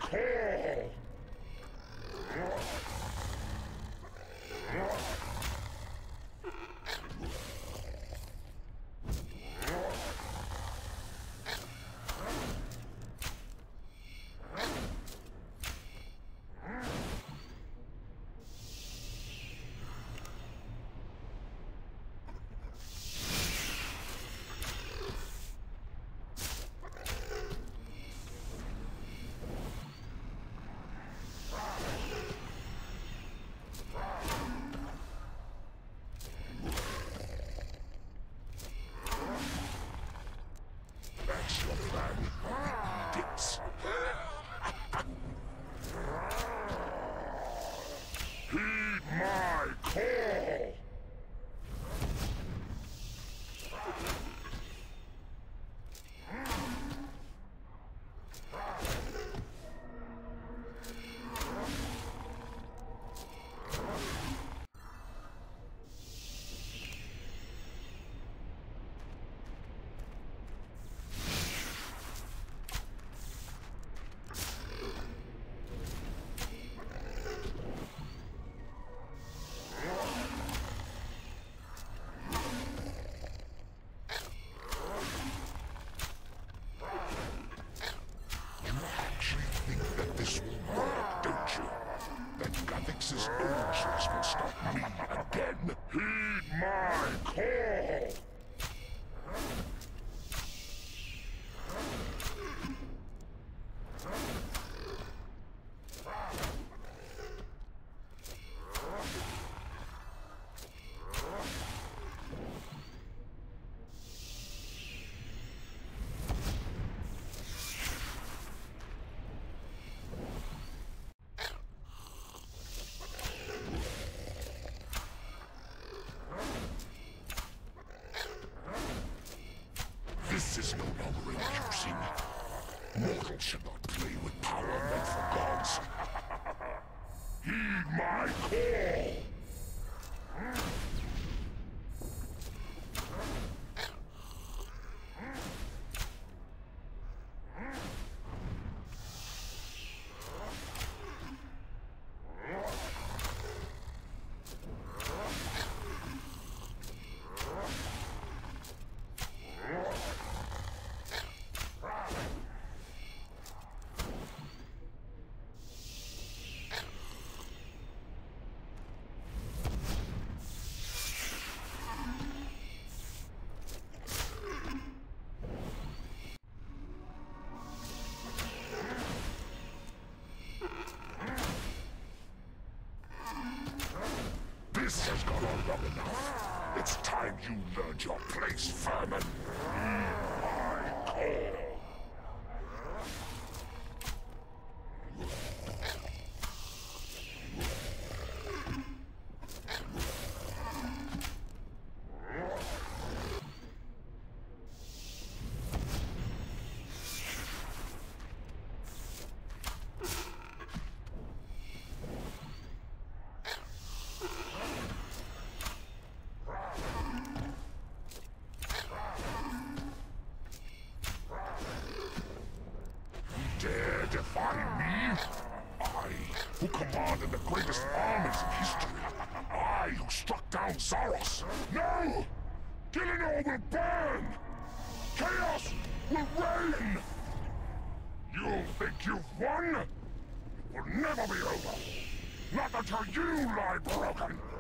call! That's your plan, Dix. Heed my call! This will work, don't you? That Gatix's angels will stop me again. Heed my call! This is no longer amusing. Mortals should not play with power meant for gods. Heed my call! This has gone on long enough. It's time you learned your place, vermin. My call. Dare defy me? I, who commanded the greatest armies in history. I, who struck down Zaros. No! Gielinor will burn! Chaos will reign! You think you've won? It will never be over. Not until you lie broken.